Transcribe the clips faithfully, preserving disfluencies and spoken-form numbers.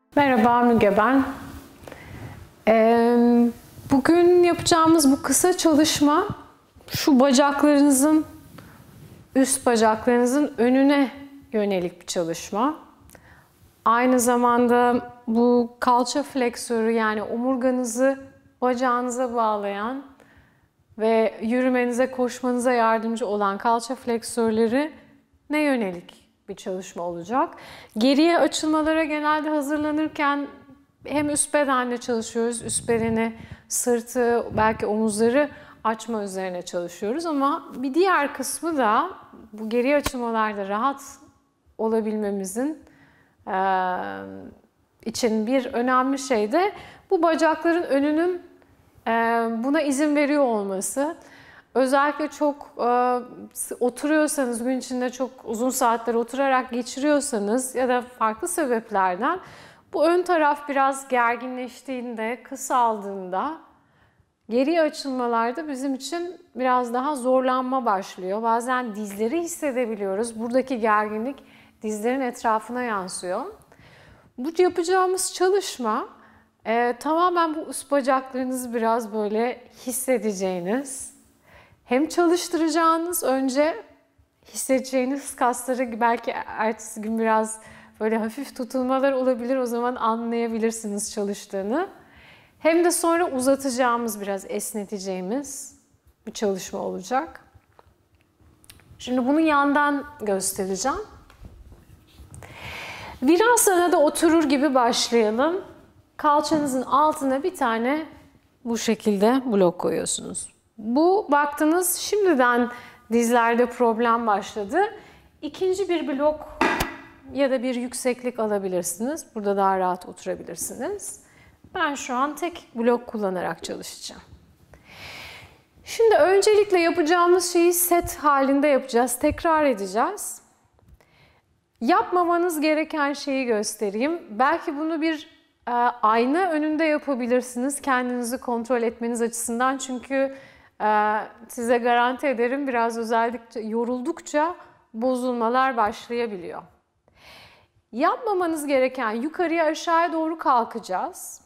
Merhaba, Müge ben. Ee, bugün yapacağımız bu kısa çalışma şu bacaklarınızın, üst bacaklarınızın önüne yönelik bir çalışma. Aynı zamanda bu kalça fleksörü, yani omurganızı bacağınıza bağlayan ve yürümenize, koşmanıza yardımcı olan kalça fleksörleri ne yönelik bir çalışma olacak. Geriye açılmalara genelde hazırlanırken hem üst bedenle çalışıyoruz, üst bedeni, sırtı, belki omuzları açma üzerine çalışıyoruz ama bir diğer kısmı da bu geriye açılmalarda rahat olabilmemizin e, için bir önemli şey de bu bacakların önünün e, buna izin veriyor olması. Özellikle çok e, oturuyorsanız, gün içinde çok uzun saatler oturarak geçiriyorsanız ya da farklı sebeplerden bu ön taraf biraz gerginleştiğinde, kısaldığında geriye açılmalarda bizim için biraz daha zorlanma başlıyor. Bazen dizleri hissedebiliyoruz. Buradaki gerginlik dizlerin etrafına yansıyor. Bu yapacağımız çalışma e, tamamen bu üst bacaklarınızı biraz böyle hissedeceğiniz, hem çalıştıracağınız, önce hissedeceğiniz kasları belki ertesi gün biraz böyle hafif tutulmalar olabilir. O zaman anlayabilirsiniz çalıştığını. Hem de sonra uzatacağımız, biraz esneteceğimiz bir çalışma olacak. Şimdi bunu yandan göstereceğim. Virasana'da oturur gibi başlayalım. Kalçanızın altına bir tane bu şekilde blok koyuyorsunuz. Bu baktınız şimdiden dizlerde problem başladı. İkinci bir blok ya da bir yükseklik alabilirsiniz. Burada daha rahat oturabilirsiniz. Ben şu an tek blok kullanarak çalışacağım. Şimdi öncelikle yapacağımız şeyi set halinde yapacağız. Tekrar edeceğiz. Yapmamanız gereken şeyi göstereyim. Belki bunu bir e, ayna önünde yapabilirsiniz. Kendinizi kontrol etmeniz açısından. Çünkü e, size garanti ederim biraz özellikle yoruldukça bozulmalar başlayabiliyor. Yapmamanız gereken, yukarıya aşağıya doğru kalkacağız.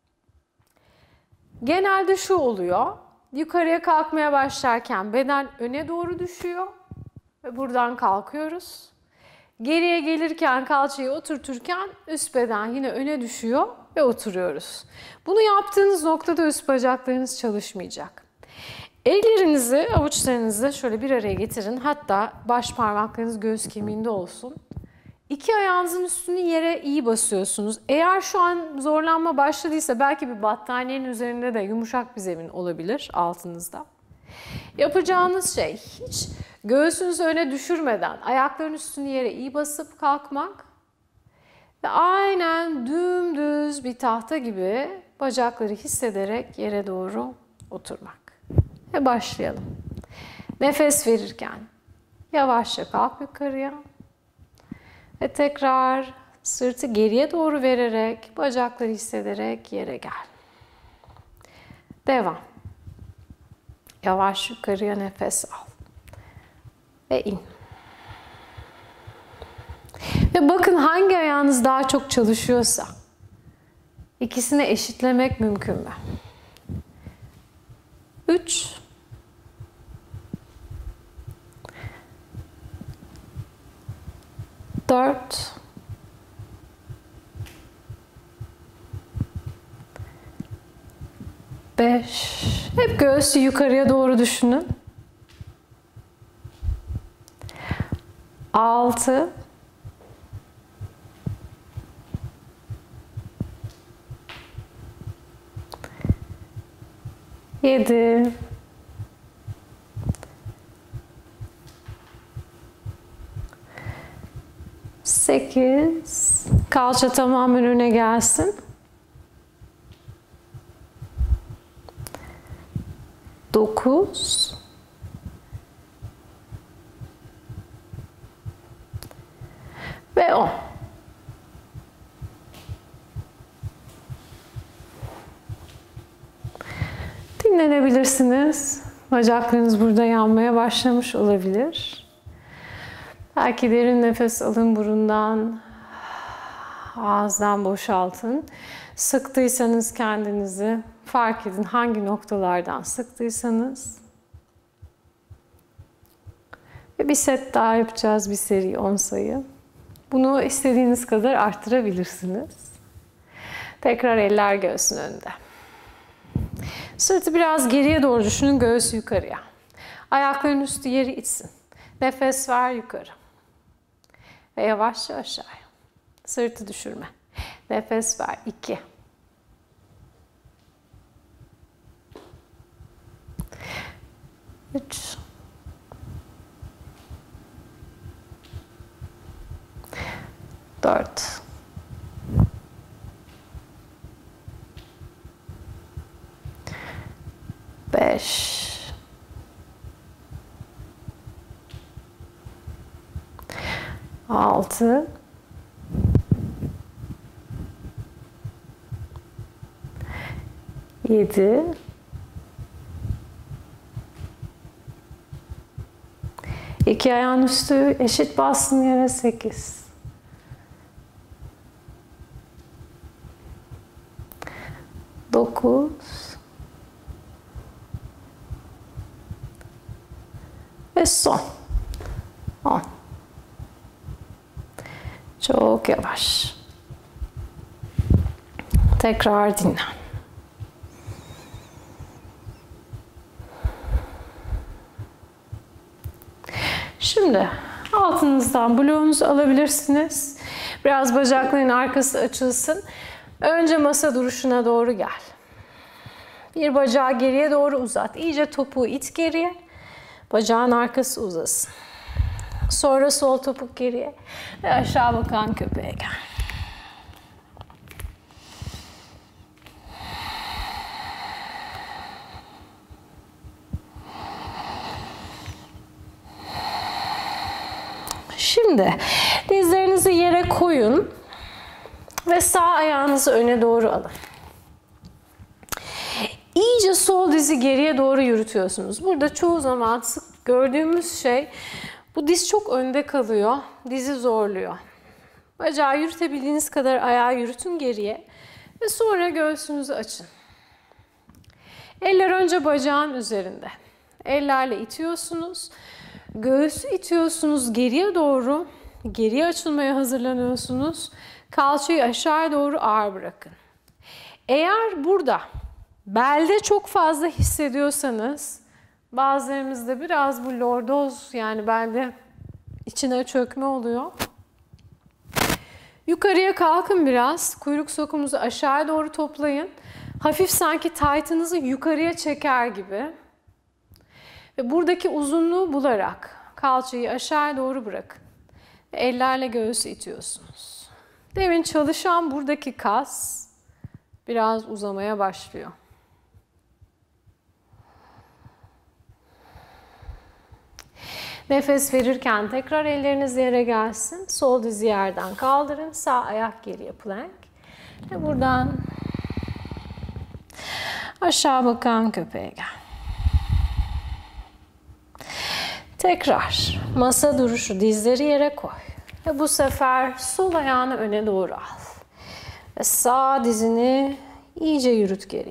Genelde şu oluyor. Yukarıya kalkmaya başlarken beden öne doğru düşüyor ve buradan kalkıyoruz. Geriye gelirken, kalçayı oturturken üst beden yine öne düşüyor ve oturuyoruz. Bunu yaptığınız noktada üst bacaklarınız çalışmayacak. Ellerinizi, avuçlarınızı şöyle bir araya getirin. Hatta baş parmaklarınız göğüs kemiğinde olsun. İki ayağınızın üstünü yere iyi basıyorsunuz. Eğer şu an zorlanma başladıysa belki bir battaniyenin üzerinde de yumuşak bir zemin olabilir altınızda. Yapacağınız şey hiç göğsünüzü öne düşürmeden ayakların üstünü yere iyi basıp kalkmak ve aynen dümdüz bir tahta gibi bacakları hissederek yere doğru oturmak. Ve başlayalım. Nefes verirken yavaşça kalk yukarıya. Ve tekrar sırtı geriye doğru vererek, bacakları hissederek yere gel. Devam. Yavaş yukarıya nefes al. Ve in. Ve bakın hangi ayağınız daha çok çalışıyorsa, ikisini eşitlemek mümkün mü? Üç. Dört. Beş. Hep göğsü yukarıya doğru düşünün. Altı. Yedi. Sekiz. Kalça tamamen öne gelsin. Dokuz. Ve on. Dinlenebilirsiniz. Bacaklarınız burada yanmaya başlamış olabilir. Belki derin nefes alın burundan. Ağızdan boşaltın. Sıktıysanız kendinizi fark edin hangi noktalardan sıktıysanız. Ve bir set daha yapacağız, bir seri on sayı. Bunu istediğiniz kadar arttırabilirsiniz. Tekrar eller göğsün önünde. Sırtı biraz geriye doğru düşünün, göğüs yukarıya. Ayakların üstü yeri itsin. Nefes ver yukarı. Ve yavaşça aşağıya. Sırtı düşürme. Nefes ver. iki. üç. dört. beş. altı. yedi. İki ayağın üstü eşit bassın yere, sekiz. dokuz. Ve son. on. Çok yavaş. Tekrar dinlen. Şimdi altınızdan bloğunuzu alabilirsiniz. Biraz bacakların arkası açılsın. Önce masa duruşuna doğru gel. Bir bacağı geriye doğru uzat. İyice topuğu it geriye. Bacağın arkası uzasın. Sonra sol topuk geriye ve aşağı bakan köpeğe gel. Şimdi dizlerinizi yere koyun ve sağ ayağınızı öne doğru alın. İyice sol dizi geriye doğru yürütüyorsunuz. Burada çoğu zaman sık gördüğümüz şey, bu diz çok önde kalıyor, dizi zorluyor. Bacağı yürütebildiğiniz kadar ayağı yürütün geriye ve sonra göğsünüzü açın. Eller önce bacağın üzerinde. Ellerle itiyorsunuz. Göğsü itiyorsunuz geriye doğru. Geriye açılmaya hazırlanıyorsunuz. Kalçayı aşağı doğru ağır bırakın. Eğer burada belde çok fazla hissediyorsanız, bazılarımızda biraz bu lordoz, yani belde içine çökme oluyor. Yukarıya kalkın biraz. Kuyruk sokumuzu aşağı doğru toplayın. Hafif sanki taytınızı yukarıya çeker gibi. Ve buradaki uzunluğu bularak kalçayı aşağı doğru bırakın. Ve ellerle göğsü itiyorsunuz. Demin çalışan buradaki kas biraz uzamaya başlıyor. Nefes verirken tekrar elleriniz yere gelsin. Sol dizi yerden kaldırın. Sağ ayak geriye plank. Ve buradan aşağı bakan köpeğe gel. Tekrar masa duruşu, dizleri yere koy. Ve bu sefer sol ayağını öne doğru al. Ve sağ dizini iyice yürüt geriye.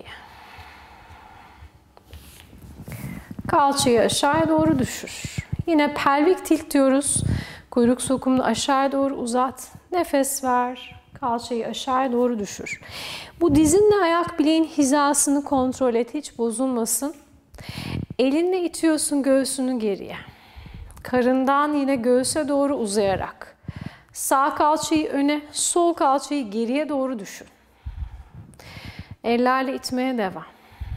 Kalçayı aşağıya doğru düşür. Yine pelvik tilt diyoruz. Kuyruk sokumunu aşağıya doğru uzat. Nefes ver. Kalçayı aşağıya doğru düşür. Bu dizinle ayak bileğin hizasını kontrol et. Hiç bozulmasın. Elinle itiyorsun göğsünü geriye. Karından yine göğüse doğru uzayarak. Sağ kalçayı öne, sol kalçayı geriye doğru düşün. Ellerle itmeye devam.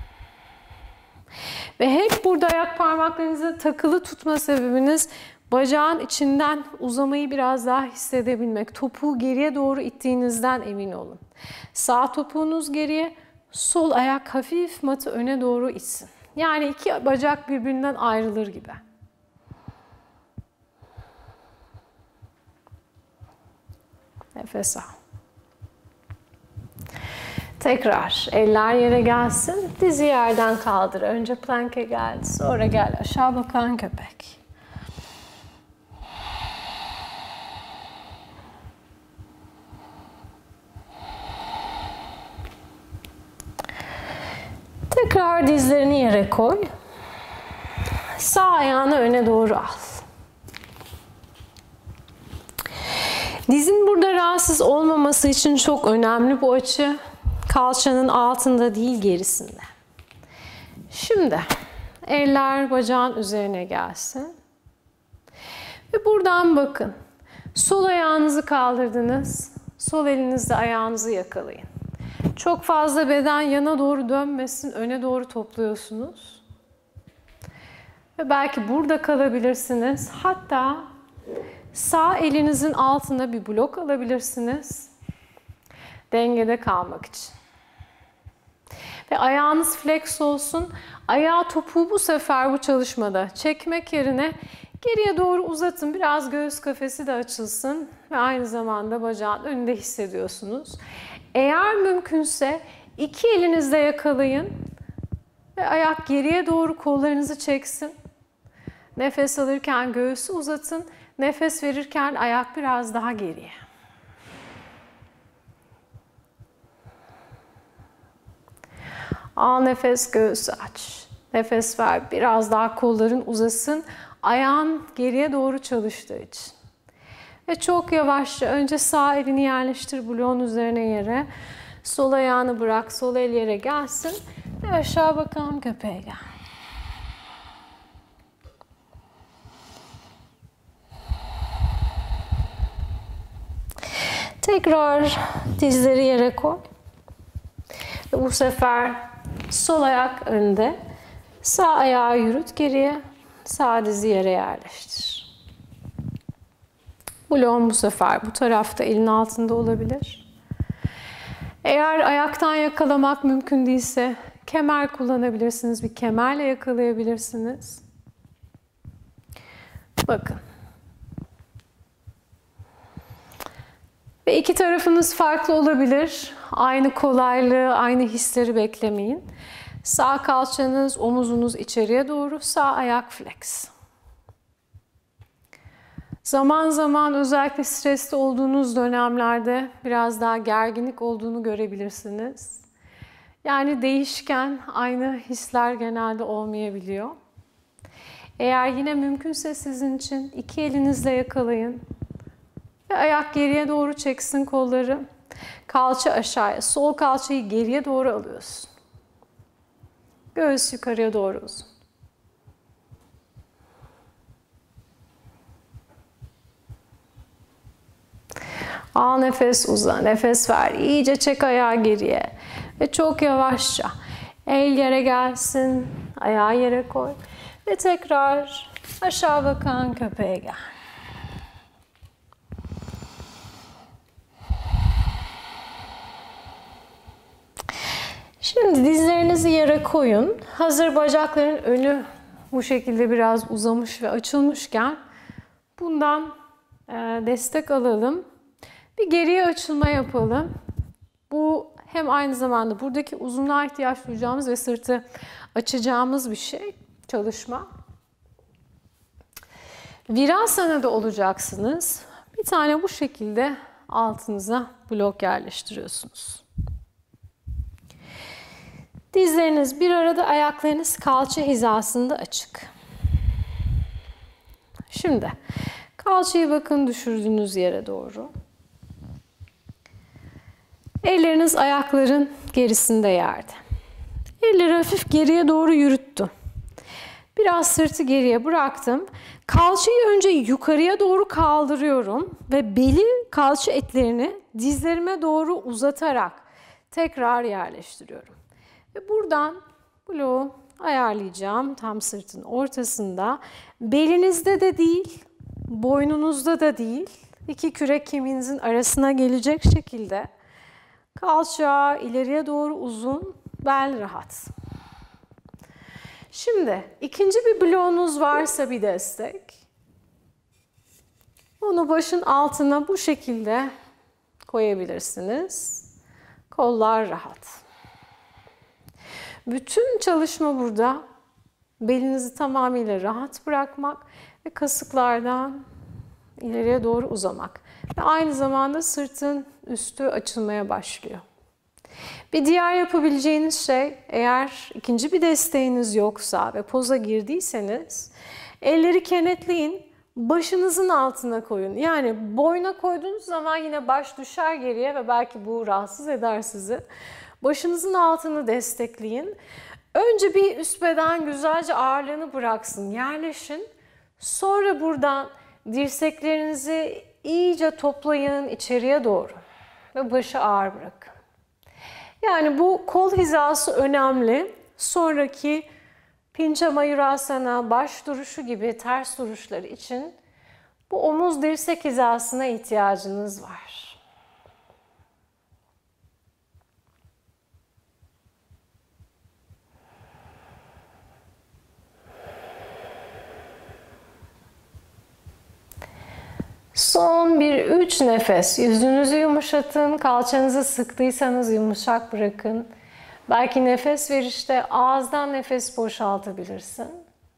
Ve hep burada ayak parmaklarınızı takılı tutma sebebiniz bacağın içinden uzamayı biraz daha hissedebilmek. Topuğu geriye doğru ittiğinizden emin olun. Sağ topuğunuz geriye, sol ayak hafif matı öne doğru itsin. Yani iki bacak birbirinden ayrılır gibi. Nefes al. Tekrar eller yere gelsin. Dizi yerden kaldır. Önce plank'e geldi. Sonra gel aşağı bakan köpek. Tekrar dizlerini yere koy. Sağ ayağını öne doğru al. Dizin burada rahatsız olmaması için çok önemli bu açı. Kalçanın altında değil, gerisinde. Şimdi eller bacağın üzerine gelsin. Ve buradan bakın. Sol ayağınızı kaldırdınız. Sol elinizle ayağınızı yakalayın. Çok fazla beden yana doğru dönmesin. Öne doğru topluyorsunuz. Ve belki burada kalabilirsiniz. Hatta sağ elinizin altında bir blok alabilirsiniz. Dengede kalmak için. Ve ayağınız flex olsun. Ayağı topuğu bu sefer bu çalışmada çekmek yerine geriye doğru uzatın. Biraz göğüs kafesi de açılsın. Ve aynı zamanda bacağın önünde hissediyorsunuz. Eğer mümkünse iki elinizle yakalayın. Ve ayak geriye doğru kollarınızı çeksin. Nefes alırken göğüsü uzatın. Nefes verirken ayak biraz daha geriye. Al nefes, göğüsü aç. Nefes ver, biraz daha kolların uzasın. Ayağın geriye doğru çalıştığı için. Ve çok yavaşça önce sağ elini yerleştir bloğun üzerine yere. Sol ayağını bırak, sol el yere gelsin. Ve aşağı bakalım, köpeğe gel. Tekrar dizleri yere koy. Ve bu sefer sol ayak önde. Sağ ayağı yürüt geriye. Sağ dizi yere yerleştir. Bloğun bu sefer bu tarafta, elin altında olabilir. Eğer ayaktan yakalamak mümkün değilse kemer kullanabilirsiniz. Bir kemerle yakalayabilirsiniz. Bakın. Ve iki tarafınız farklı olabilir. Aynı kolaylığı, aynı hisleri beklemeyin. Sağ kalçanız, omuzunuz içeriye doğru, sağ ayak flex. Zaman zaman özellikle stresli olduğunuz dönemlerde biraz daha gerginlik olduğunu görebilirsiniz. Yani değişken, aynı hisler genelde olmayabiliyor. Eğer yine mümkünse sizin için iki elinizle yakalayın. Ve ayak geriye doğru çeksin kolları. Kalça aşağıya. Sol kalçayı geriye doğru alıyorsun. Göğüs yukarıya doğru uzun. Al nefes, uza. Nefes ver. İyice çek ayağı geriye. Ve çok yavaşça. El yere gelsin. Ayağı yere koy. Ve tekrar aşağı bakan köpeğe gel. Şimdi dizlerinizi yere koyun. Hazır bacakların önü bu şekilde biraz uzamış ve açılmışken bundan destek alalım. Bir geriye açılma yapalım. Bu hem aynı zamanda buradaki uzunluğa ihtiyaç duyacağımız ve sırtı açacağımız bir şey, çalışma. Virasana'da olacaksınız. Bir tane bu şekilde altınıza blok yerleştiriyorsunuz. Dizleriniz bir arada, ayaklarınız kalça hizasında açık. Şimdi kalçayı bakın düşürdüğünüz yere doğru. Elleriniz ayakların gerisinde yerde. Elleri hafif geriye doğru yürüttüm. Biraz sırtı geriye bıraktım. Kalçayı önce yukarıya doğru kaldırıyorum ve beli, kalça etlerini dizlerime doğru uzatarak tekrar yerleştiriyorum. Ve buradan bloğu ayarlayacağım tam sırtın ortasında. Belinizde de değil, boynunuzda da değil, iki kürek kemiğinizin arasına gelecek şekilde kalça ileriye doğru uzun, bel rahat. Şimdi ikinci bir bloğunuz varsa bir destek. Onu başın altına bu şekilde koyabilirsiniz. Kollar rahat. Bütün çalışma burada belinizi tamamıyla rahat bırakmak ve kasıklardan ileriye doğru uzamak. Ve aynı zamanda sırtın üstü açılmaya başlıyor. Bir diğer yapabileceğiniz şey, eğer ikinci bir desteğiniz yoksa ve poza girdiyseniz, elleri kenetleyin, başınızın altına koyun. Yani boyna koyduğunuz zaman yine baş düşer geriye ve belki bu rahatsız eder sizi. Başınızın altını destekleyin. Önce bir üst beden güzelce ağırlığını bıraksın, yerleşin. Sonra buradan dirseklerinizi iyice toplayın içeriye doğru ve başı ağır bırakın. Yani bu kol hizası önemli. Sonraki Pinça Mayurasana, baş duruşu gibi ters duruşlar için bu omuz dirsek hizasına ihtiyacınız var. Son bir üç nefes. Yüzünüzü yumuşatın. Kalçanızı sıktıysanız yumuşak bırakın. Belki nefes verişte ağızdan nefes boşaltabilirsin.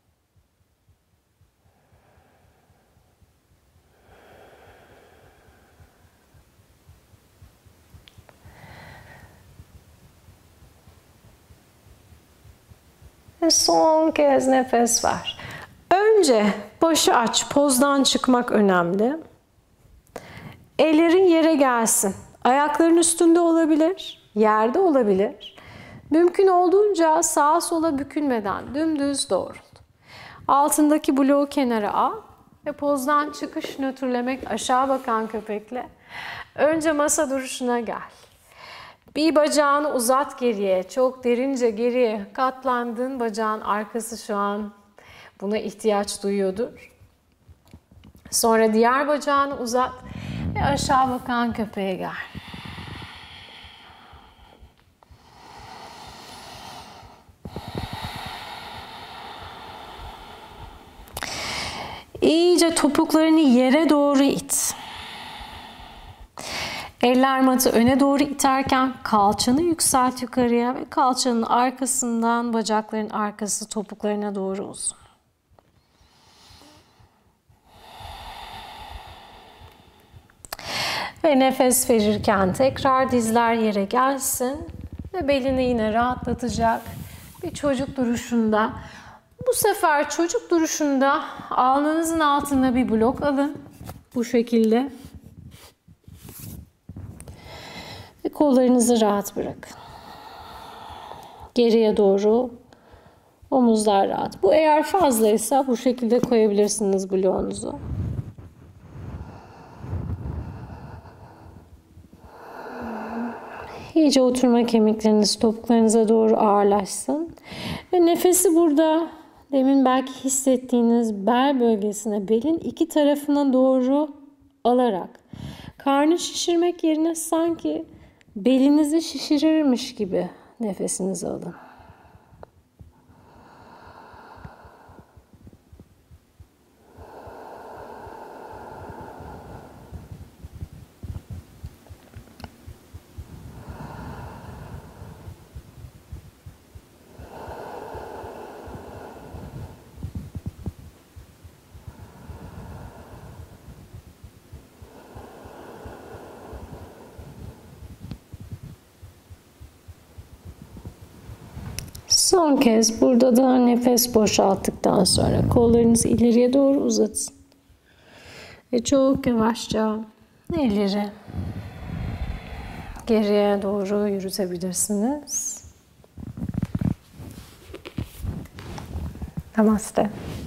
Ve son kez nefes ver. Önce başı aç, pozdan çıkmak önemli. Ellerin yere gelsin. Ayakların üstünde olabilir, yerde olabilir. Mümkün olduğunca sağa sola bükülmeden dümdüz doğrul. Altındaki bloğu kenara al ve pozdan çıkış nötrlemek aşağı bakan köpekle. Önce masa duruşuna gel. Bir bacağını uzat geriye, çok derince geriye katlandın. Bacağın arkası şu an buna ihtiyaç duyuyordur. Sonra diğer bacağını uzat ve aşağı bakan köpeğe gel. İyice topuklarını yere doğru it. Eller matı öne doğru iterken kalçanı yükselt yukarıya ve kalçanın arkasından bacakların arkası topuklarına doğru uzun. Ve nefes verirken tekrar dizler yere gelsin ve belini yine rahatlatacak bir çocuk duruşunda. Bu sefer çocuk duruşunda alnınızın altına bir blok alın. Bu şekilde. Ve kollarınızı rahat bırakın. Geriye doğru omuzlar rahat. Bu eğer fazlaysa bu şekilde koyabilirsiniz bloğunuzu. İyice oturma kemikleriniz topuklarınıza doğru ağırlaşsın. Ve nefesi burada demin belki hissettiğiniz bel bölgesine, belin iki tarafına doğru alarak karnı şişirmek yerine sanki belinizi şişirirmiş gibi nefesinizi alın. Son kez burada da nefes boşalttıktan sonra kollarınızı ileriye doğru uzatın. Ve çok yavaşça elleri geriye doğru yürütebilirsiniz. Namaste.